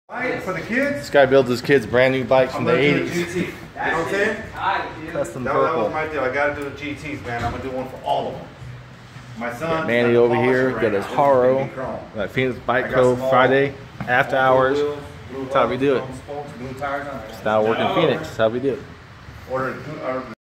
For the kids? This guy builds his kids brand new bikes from the 80s. GT. You know what I'm saying? Custom That purple. was my deal. I gotta do the GTs, man. I'm gonna do one for all of them. My son. Manny over here, got his Haro. Got Phoenix Bike Co. Friday, after hours. That's how we do it. Style working Phoenix. That's how we do it.